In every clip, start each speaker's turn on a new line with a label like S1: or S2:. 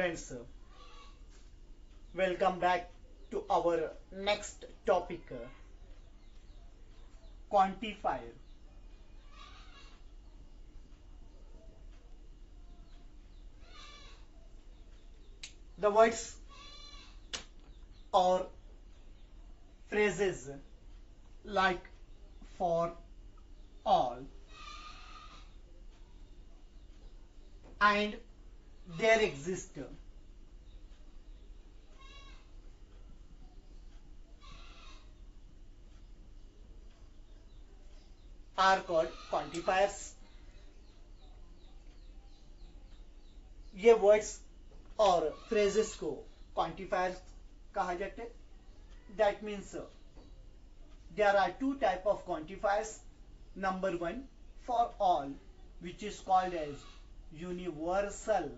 S1: students, welcome back to our next topic, quantifier. The words or phrases like for, all, and there exist are called quantifiers. ये words और phrases को quantifiers कहा जाता है. That means there are two type of quantifiers. Number one, for all, which is called as universal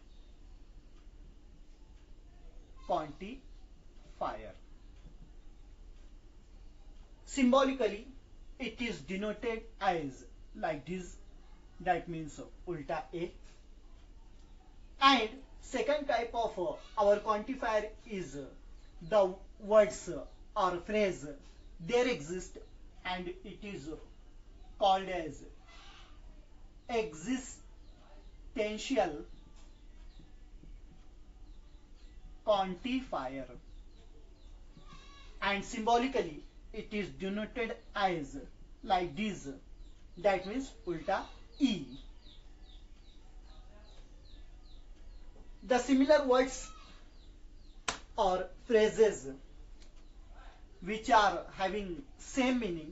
S1: quantifier. Symbolically, it is denoted as like this. That means ulta A. And second type of our quantifier is the words or phrase there exist, and it is called as existential quantifier, and symbolically it is denoted as like this. That means ulta E. The similar words or phrases which are having same meaning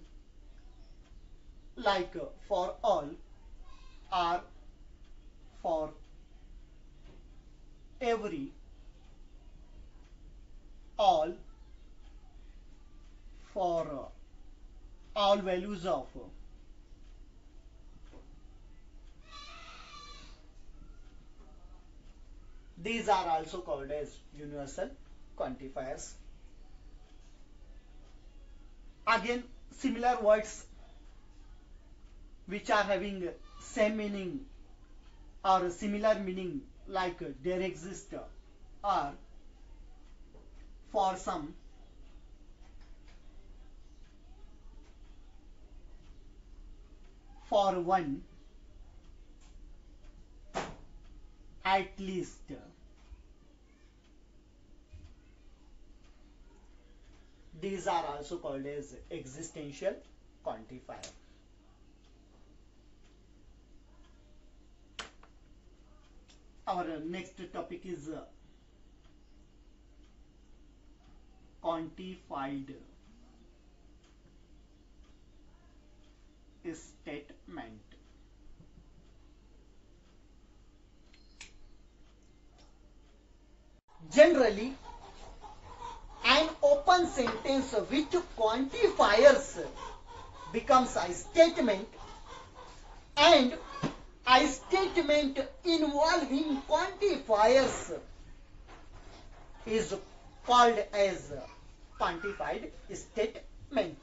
S1: like for all are for every, all, for all values of, these are also called as universal quantifiers. Again, similar words which are having same meaning or similar meaning like there exist are for some, for one, at least. These are also called as existential quantifier. Our next topic is quantified statement. Generally, an open sentence which quantifiers becomes a statement, and a statement involving quantifiers is called as quantified statement.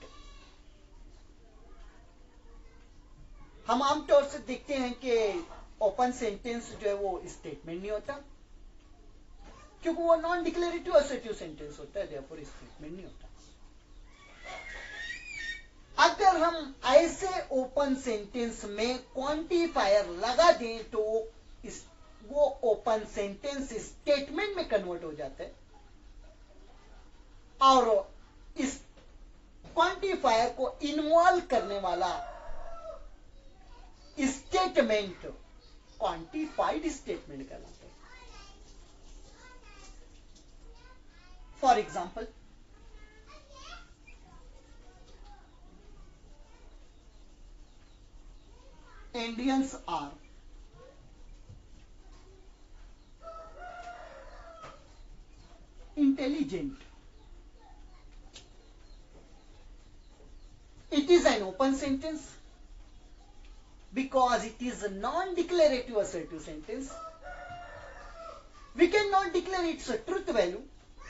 S1: हम आमतौर से देखते हैं कि open sentence जो है वो statement नहीं होता, क्योंकि वो नॉन डिक्लेरेटिव असर्टिव सेंटेंस होता है, देयरफॉर स्टेटमेंट नहीं होता. अगर हम ऐसे ओपन सेंटेंस में क्वांटिफायर लगा दें तो वो ओपन सेंटेंस स्टेटमेंट में कन्वर्ट हो जाता है, और इस क्वांटिफायर को इन्वॉल्व करने वाला स्टेटमेंट क्वांटिफाइड स्टेटमेंट कहलाता है. For example, Indians are intelligent. It is an open sentence because it is a non-declarative assertive sentence. We cannot declare its truth value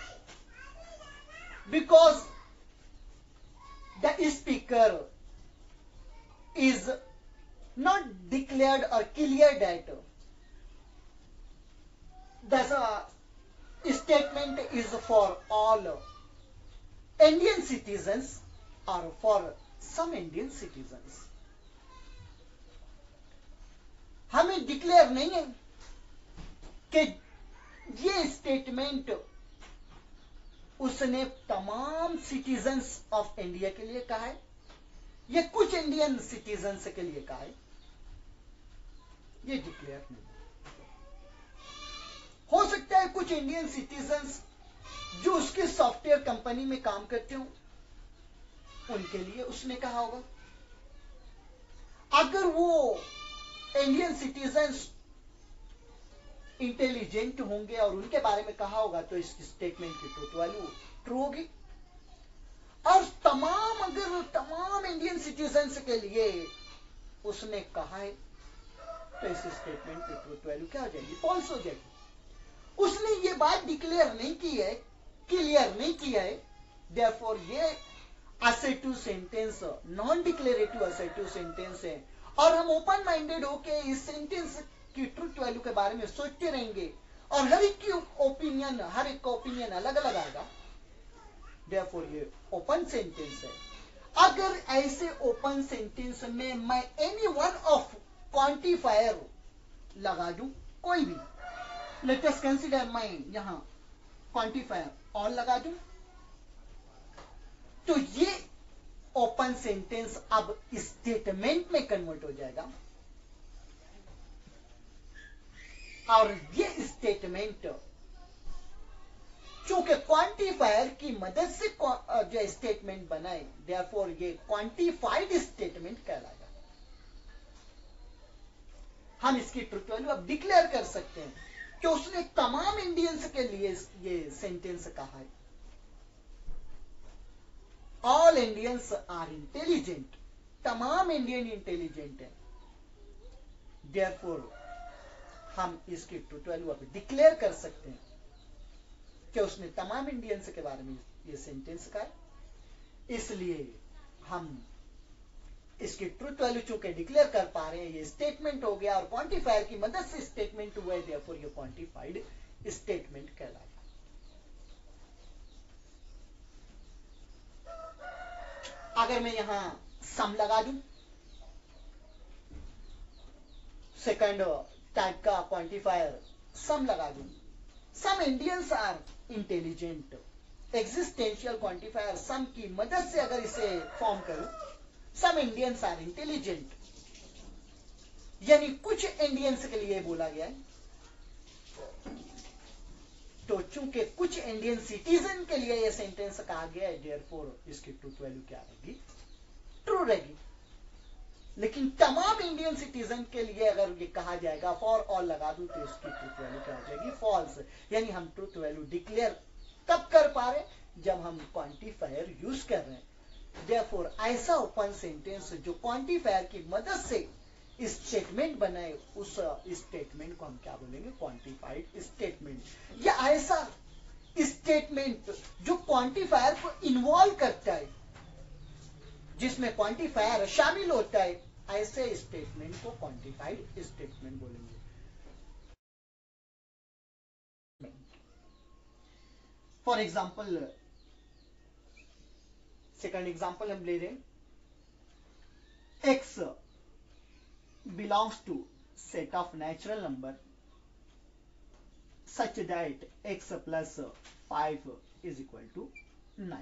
S1: because the speaker is not declared or clear that the statement is for all Indian citizens or for some Indian citizens. हमें declare नहीं है कि ये statement उसने तमाम citizens of India के लिए कहा है, ये कुछ इंडियन सिटीजन्स के लिए कहा है, ये डिक्लेयर नहीं। हो सकता है कुछ इंडियन सिटीजन्स जो उसके सॉफ्टवेयर कंपनी में काम करते हो उनके लिए उसने कहा होगा। अगर वो इंडियन सिटीजन्स इंटेलिजेंट होंगे और उनके बारे में कहा होगा तो इस स्टेटमेंट की ट्रूथ वैल्यू ट्रू होगी। और अगर तमाम इंडियन सिटीजन्स के लिए उसने कहा है तो इस स्टेटमेंट की ट्रूथ वैल्यू क्या हो जाएगी? फॉल्स हो जाएगी। उसने ये बात डिक्लेयर नहीं की है, क्लियर नहीं किया है, देयरफॉर ये assertive sentence non declarative assertive sentence है और हम ओपन माइंडेड होके इस सेंटेंस की ट्रूथ वैल्यू के बारे में सोचते रहेंगे और हर एक का ओपिनियन अलग अलग आएगा। देयरफॉर ये ओपन सेंटेंस है। अगर ऐसे ओपन सेंटेंस में मैं एनी वन ऑफ क्वांटिफायर लगा दूं, कोई भी, लेट अस कंसीडर मैं यहां क्वांटिफायर और लगा दूं, तो ये ओपन सेंटेंस अब स्टेटमेंट में कन्वर्ट हो जाएगा और ये स्टेटमेंट चूंकि क्वांटिफायर की मदद से जो स्टेटमेंट बनाए, देयरफॉर ये क्वांटिफाइड स्टेटमेंट कहलाएगा। हम इसकी ट्रूथ वैल्यू अब डिक्लेयर कर सकते हैं कि उसने तमाम इंडियंस के लिए ये सेंटेंस कहा है। ऑल इंडियंस आर इंटेलिजेंट, तमाम इंडियन इंटेलिजेंट है। देयरफॉर हम इसकी ट्रूथ वैल्यू अब डिक्लेयर कर सकते हैं कि उसने तमाम इंडियंस के बारे में ये सेंटेंस कहा है। इसलिए हम इसकी ट्रूथ वैल्यू चूंकि डिक्लेयर कर पा रहे हैं, ये स्टेटमेंट हो गया और क्वांटिफायर की मदद से स्टेटमेंट हुआ है, देयरफॉर ये क्वांटिफाइड स्टेटमेंट कहलाएगा। अगर मैं यहां सम लगा दूं, सेकंड टाइप का क्वांटिफायर सम लगा दूं, some Indians are intelligent, existential quantifier some की मदद से अगर इसे फॉर्म करूं, सम इंडियंस आर इंटेलिजेंट, यानी कुछ इंडियंस के लिए बोला गया है, तो चूंकि कुछ इंडियन सिटीजन के लिए यह सेंटेंस कहा गया है, देयरफॉर इसकी ट्रूथ वैल्यू क्या रहेगी? ट्रू रहेगी। लेकिन तमाम इंडियन सिटीजन के लिए अगर ये कहा जाएगा, फॉर ऑल लगा दूं, तो इसकी ट्रूथ वैल्यू क्या हो जाएगी? फॉल्स। यानी हम ट्रूथ वैल्यू डिक्लेयर कब कर पा रहे? जब हम क्वांटिफायर यूज कर रहे हैं। देयरफॉर ऐसा ओपन सेंटेंस जो क्वांटिफायर की मदद से स्टेटमेंट बनाए, उस स्टेटमेंट को हम क्या बोलेंगे? Quantified statement. या ऐसा स्टेटमेंट जो क्वांटिफायर को इन्वॉल्व करता है, जिसमें क्वांटिफायर शामिल होता है, ऐसे स्टेटमेंट को क्वांटिफाइड स्टेटमेंट बोलेंगे। फॉर एग्जाम्पल, सेकंड एग्जाम्पल हम ले रहे हैं, x belongs to set of natural number such that x plus 5 is equal to 9.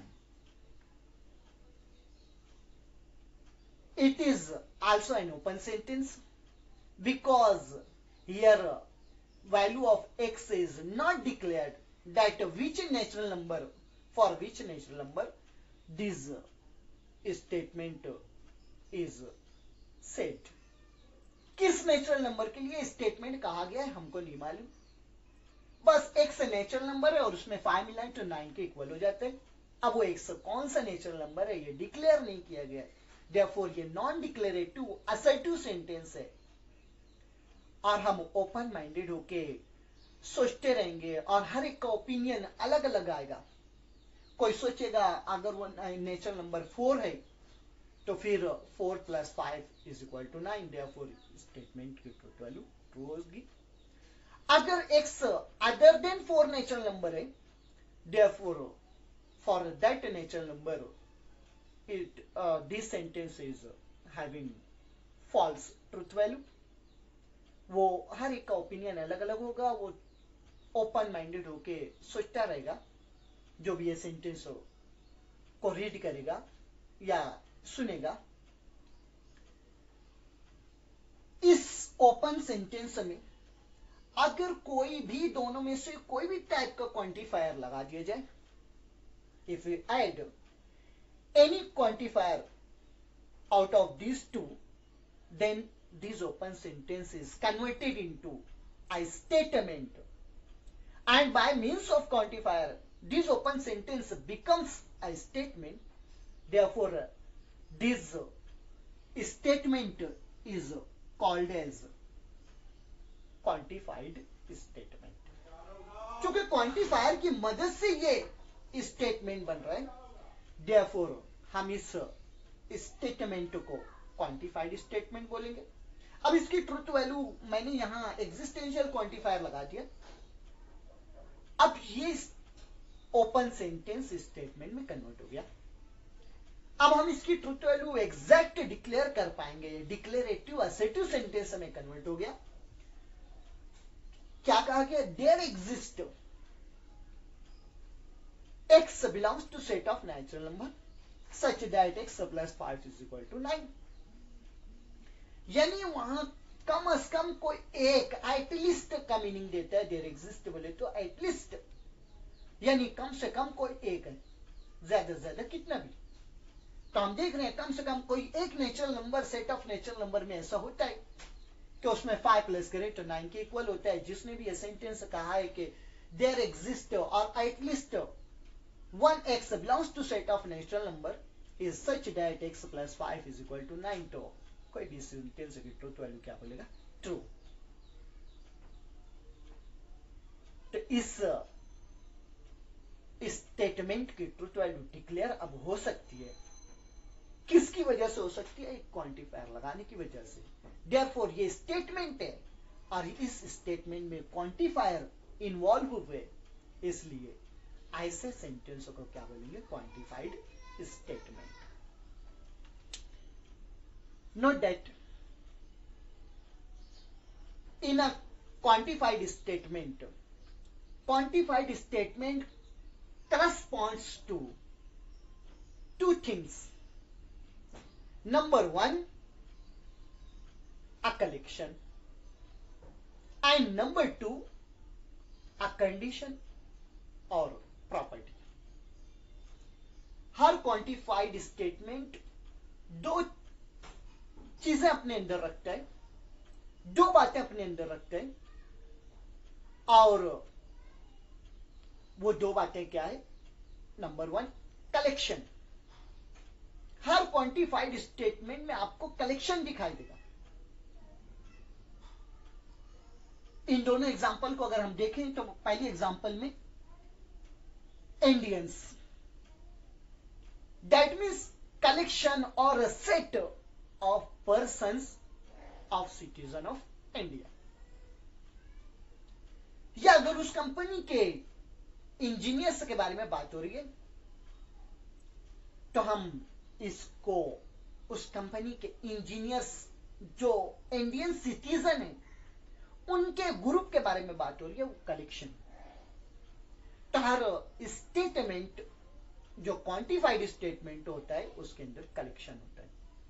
S1: It is also an open sentence because here value of x is not declared, that which natural number, for which natural number this statement is said. किस natural number के लिए statement कहा गया है हमको नहीं मालूम, बस एक्स नेचुरल नंबर है और उसमें 5 मिलाएं तो 9 के इक्वल हो जाते हैं। अब वो एक्स कौन सा नेचुरल नंबर है ये डिक्लेयर नहीं किया गया, देयरफॉर ये नॉन डिक्लेरेटिव असर्टिव सेंटेंस है और हम ओपन माइंडेड होके सोचते रहेंगे और हर एक का ओपिनियन अलग अलग आएगा। कोई सोचेगा अगर वो नेचुरल नंबर 4 है तो फिर 4 + 5 = 9, देयरफॉर स्टेटमेंट की ट्रूथ वैल्यू ट्रू होगी। अगर x other than 4 natural number है, therefore for that natural number this sentence is having false truth value. वो हर एक का ओपिनियन अलग अलग होगा, वो ओपन माइंडेड होके सोचता रहेगा जो भी ये सेंटेंस को रीड करेगा या सुनेगा। इस ओपन सेंटेंस में अगर कोई भी दोनों में से कोई भी टाइप का क्वांटिफायर लगा दिया जाए, if you add any quantifier out of these two, then this open sentence is converted into a statement, and by means of quantifier this open sentence becomes a statement. Therefore this statement is called as quantified statement. क्योंकि quantifier की मदद से ये statement बन रहा है, therefore हम इस स्टेटमेंट को क्वांटिफाइड स्टेटमेंट बोलेंगे। अब इसकी ट्रुथ वैल्यू मैंने यहां एग्जिस्टेंशियल क्वांटिफायर लगा दिया। अब ये ओपन सेंटेंस स्टेटमेंट में कन्वर्ट हो गया। अब हम इसकी ट्रुथ वैल्यू एग्जैक्ट डिक्लेयर कर पाएंगे, डिक्लेरेटिव असर्टिव सेंटेंस में कन्वर्ट हो गया। क्या कहा गया? There exist x belongs to set of natural number such that x plus 5 is equal to 9। यानी वहां कम से कम कोई एक, एटलीस्ट का मीनिंग देता है। देयर एग्जिस्ट बोले तो एटलीस्ट यानी कम से कम कोई एक है, ज्यादा से ज्यादा कितना भी। तो हम देख रहे हैं कम से कम कोई एक natural number, set of natural number में ऐसा होता है कि उसमें 5 प्लस करें तो 9 के इक्वल होता है। जिसने भी ये सेंटेंस कहा है कि देयर एग्जिस्ट और at least 1x belongs to set of natural number is such that x plus 5 is equal to 9, तो कोई भी सेंटेंस की ट्रुथ वैल्यू क्या बोलेगा? ट्रू। तो इस स्टेटमेंट की ट्रुथ वैल्यू डिक्लेयर अब हो सकती है। किसकी वजह से हो सकती है? एक क्वांटिफायर लगाने की वजह से। देयरफॉर ये स्टेटमेंट है और इस स्टेटमेंट में क्वांटिफायर इन्वॉल्व हुए, इसलिए ऐसे सेंटेंस को क्या बोलेंगे? Quantified statement. Note that in a quantified statement, quantified statement corresponds to two things. Number one, a collection, and number two, a condition or property. हर क्वांटिफाइड स्टेटमेंट दो चीजें अपने अंदर रखता है, दो बातें अपने अंदर रखता है, और वो दो बातें क्या है? Number one, collection. हर क्वांटिफाइड स्टेटमेंट में आपको कलेक्शन दिखाई देगा। इन दोनों एग्जांपल को अगर हम देखें तो पहली एग्जांपल में Indians, that means collection or a set of persons of citizen of India। या अगर उस कंपनी के इंजीनियर्स के बारे में बात हो रही है तो हम इसको उस कंपनी के इंजीनियर्स जो इंडियन सिटीजन है उनके ग्रुप के बारे में बात हो रही है, वो कलेक्शन। तो हर स्टेटमेंट जो क्वांटिफाइड स्टेटमेंट होता है उसके अंदर कलेक्शन होता है,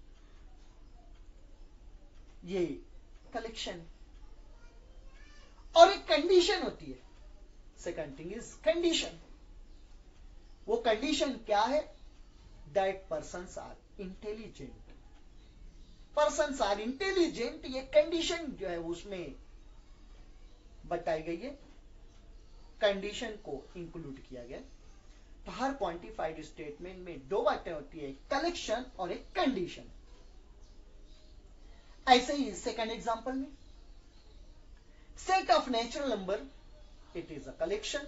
S1: ये कलेक्शन। और एक कंडीशन होती है। Second thing is condition. वो कंडीशन क्या है? That persons are intelligent. Persons are intelligent, ये कंडीशन जो है उसमें बताई गई है, कंडीशन को इंक्लूड किया गया। तो हर क्वांटिफाइड स्टेटमेंट में दो बातें होती है, कलेक्शन और एक कंडीशन। ऐसे ही सेकंड एग्जांपल में set of natural number, it is a collection.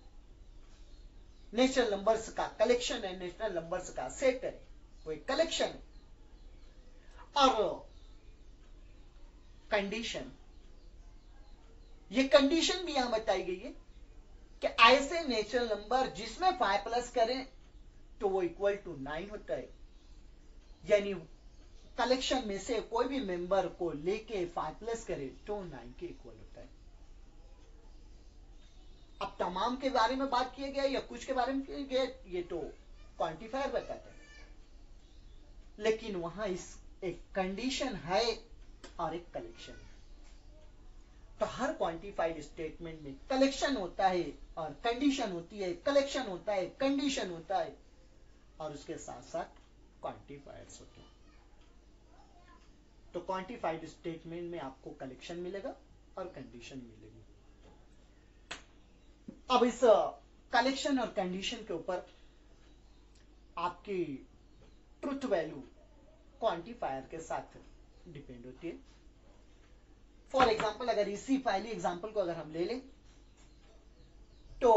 S1: Natural numbers का कलेक्शन है, नेचुरल नंबर्स का सेट है, वो एक कलेक्शन है। और कंडीशन, ये कंडीशन भी यहां बताई गई है कि ऐसे नेचुरल नंबर जिसमें 5 प्लस करें तो वो इक्वल टू 9 होता है, यानी कलेक्शन में से कोई भी मेंबर को लेके 5 प्लस करे तो 9 के इक्वल होता है। अब तमाम के बारे में बात किया गया या कुछ के बारे में किया गया ये तो क्वांटिफायर बताता है, लेकिन वहां इस एक कंडीशन है और एक कलेक्शन है। तो हर क्वांटिफाइड स्टेटमेंट में कलेक्शन होता है और कंडीशन होती है, कलेक्शन होता है, कंडीशन होता है, और उसके साथ साथ क्वांटिफायर्स होते हैं। तो क्वांटिफाइड स्टेटमेंट में आपको कलेक्शन मिलेगा और कंडीशन मिलेगी। अब इस कलेक्शन और कंडीशन के ऊपर आपकी ट्रुथ वैल्यू क्वांटिफायर के साथ डिपेंड होती है। फॉर एग्जाम्पल अगर इसी पहली एग्जाम्पल को अगर हम ले लें तो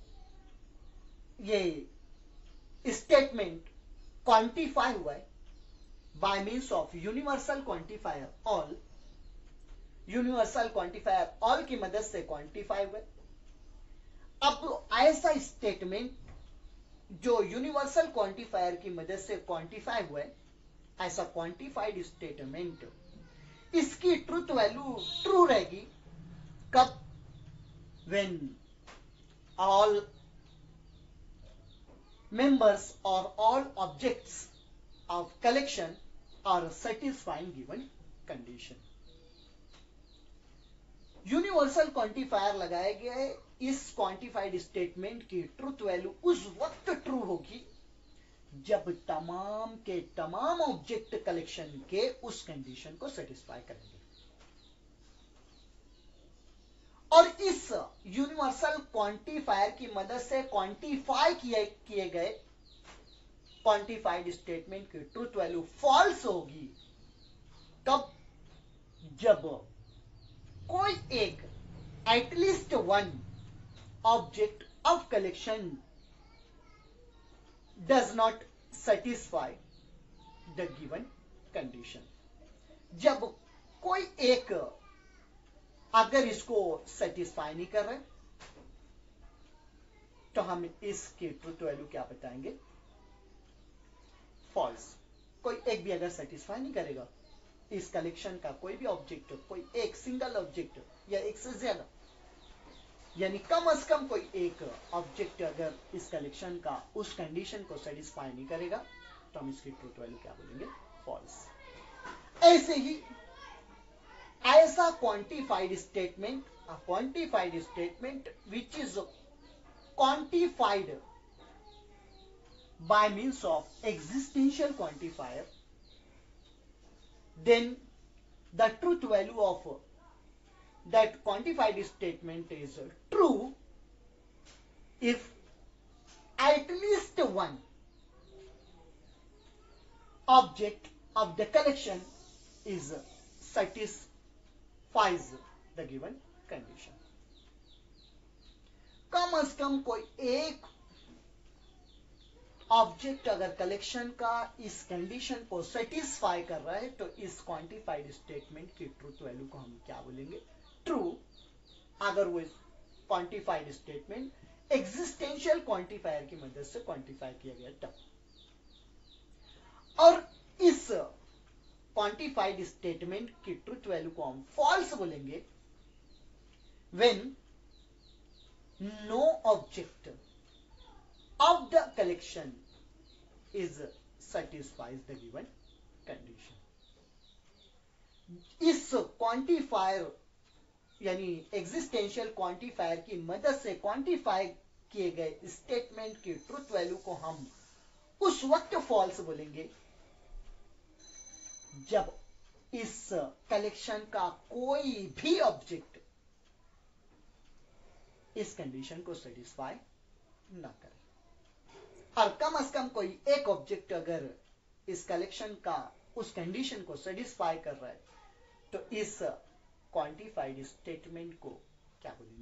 S1: ये स्टेटमेंट क्वांटिफाई हुआ है by means of universal quantifier all. Universal quantifier all की मदद से क्वांटिफाई हुआ है। अब ऐसा स्टेटमेंट जो यूनिवर्सल क्वांटिफायर की मदद से क्वांटिफाई हुआ है, ऐसा क्वांटिफाइड स्टेटमेंट इसकी ट्रुथ वैल्यू ट्रू रहेगी कब? When all members or all objects of collection are satisfying given condition। Universal quantifier लगाया गया है। इस क्वांटिफाइड स्टेटमेंट की ट्रुथ वैल्यू उस वक्त ट्रू होगी जब तमाम के तमाम ऑब्जेक्ट कलेक्शन के उस कंडीशन को सेटिस्फाई करेंगे। और इस यूनिवर्सल क्वांटिफायर की मदद से क्वांटिफाई किए गए क्वांटिफाइड स्टेटमेंट की ट्रुथ वैल्यू फॉल्स होगी कब? जब कोई एक at least one object of collection does not satisfy the given condition. जब कोई एक अगर इसको सेटिस्फाई नहीं कर रहे तो हम इसकी ट्रुथ वैल्यू क्या बताएंगे? फॉल्स। कोई एक भी अगर सेटिस्फाई नहीं करेगा इस कलेक्शन का कोई भी ऑब्जेक्ट, कोई एक सिंगल ऑब्जेक्ट या एक से ज्यादा, यानी कम से कम कोई एक ऑब्जेक्ट अगर इस कलेक्शन का उस कंडीशन को सेटिस्फाई नहीं करेगा तो हम इसकी ट्रुथ वैल्यू क्या बोलेंगे? फॉल्स। ऐसे ही ऐसा quantified statement, a quantified statement which is quantified by means of existential quantifier, then the truth value of that quantified statement is true if at least one object of the collection is satisfies the given condition. कम से कम कोई एक object अगर collection का इस condition को satisfy कर रहा है तो इस क्वांटिफाइड स्टेटमेंट की ट्रुथ वैल्यू को हम क्या बोलेंगे? ट्रू। अगर वो क्वांटिफाइड स्टेटमेंट एग्जिस्टेंशियल क्वांटिफायर की मदद से क्वांटिफाई किया गया तब। और इस क्वांटिफाइड स्टेटमेंट की ट्रुथ वैल्यू को हम फॉल्स बोलेंगे when no object of the collection is satisfies the given condition। इस क्वांटिफायर यानी एग्जिस्टेंशियल क्वांटिफायर की मदद से क्वांटिफाई किए गए स्टेटमेंट की ट्रुथ वैल्यू को हम उस वक्त फॉल्स बोलेंगे जब इस कलेक्शन का कोई भी ऑब्जेक्ट इस कंडीशन को सेटिस्फाई ना करे। और कम से कम कोई एक ऑब्जेक्ट अगर इस कलेक्शन का उस कंडीशन को सेटिस्फाई कर रहा है तो इस क्वांटिफाइड स्टेटमेंट को क्या बोलेंगे?